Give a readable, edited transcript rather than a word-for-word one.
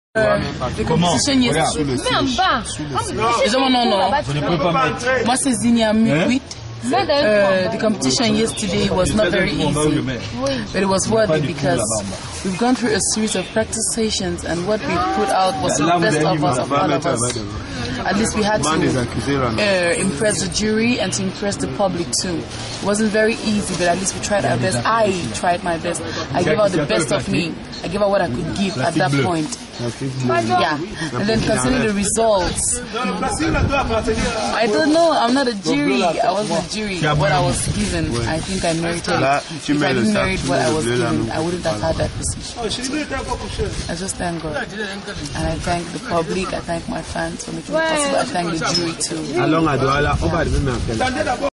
The competition yesterday. Moi c'est Zinia Mukwit. The competition yesterday was not very easy, but it was worthy because we've gone through a series of practice sessions, and what we put out was the best of us, of all of us. At least we had to impress the jury and to impress the public too. It wasn't very easy, but at least we tried our best. I tried my best. I gave out the best of me. I gave out what I could give at that point. Yeah, and then concerning the results, I don't know. I'm not a jury. I wasn't a jury. What I was given, I think I merited it. If I didn't merit what I was given, I wouldn't have had that position. I just thank God, and I thank the public. I thank my fans for making it possible. I thank the jury too.